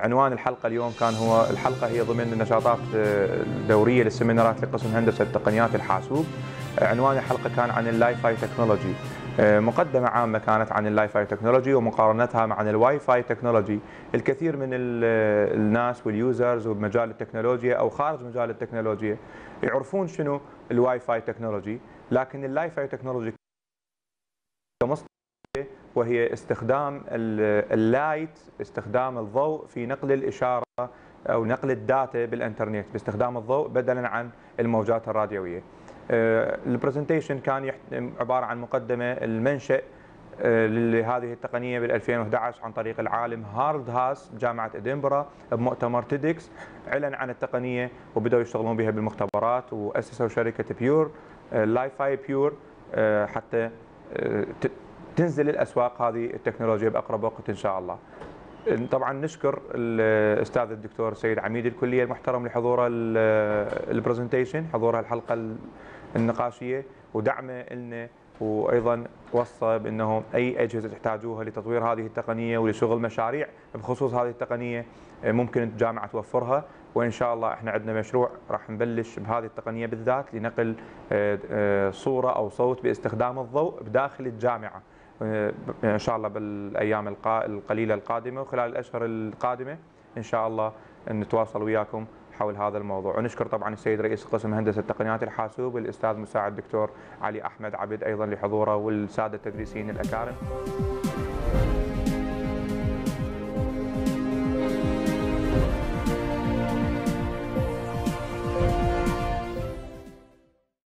عنوان الحلقة اليوم كان هو الحلقة هي ضمن النشاطات الدورية للسيمينارات لقسم هندسة تقنيات الحاسوب. عنوان الحلقة كان عن اللاي فاي تكنولوجي. مقدمة عامة كانت عن اللاي فاي تكنولوجي ومقارنتها مع الواي فاي تكنولوجي. الكثير من الناس واليوزرز وبمجال التكنولوجيا أو خارج مجال التكنولوجيا يعرفون شنو الواي فاي تكنولوجي، لكن اللاي فاي تكنولوجي كمصطلح وهي استخدام اللايت، استخدام الضوء في نقل الإشارة أو نقل الداتا بالإنترنت باستخدام الضوء بدلاً عن الموجات الراديوية. البرزنتيشن كان عبارة عن مقدمة المنشأ لهذه التقنية بال 2011 عن طريق العالم هارولد هاس بجامعة إدنبرا بمؤتمر تيدكس. أعلن عن التقنية وبدأوا يشتغلون بها بالمختبرات وأسسوا شركة بيور لاي فاي بيور حتى تنزل الأسواق هذه التكنولوجيا بأقرب وقت إن شاء الله. طبعا نشكر الأستاذ الدكتور سيد عميد الكلية المحترم لحضوره البرزنتيشن، حضوره الحلقة النقاشية ودعمه لنا، وايضا وصى بانه اي اجهزه تحتاجوها لتطوير هذه التقنيه ولشغل مشاريع بخصوص هذه التقنيه ممكن الجامعه توفرها. وان شاء الله احنا عندنا مشروع راح نبلش بهذه التقنيه بالذات لنقل صوره او صوت باستخدام الضوء بداخل الجامعه ان شاء الله بالايام القليله القادمه وخلال الاشهر القادمه ان شاء الله نتواصل وياكم حول هذا الموضوع. ونشكر طبعا السيد رئيس قسم هندسه تقنيات الحاسوب الاستاذ مساعد الدكتور علي احمد عبد ايضا لحضوره والساده التدريسيين الاكارم.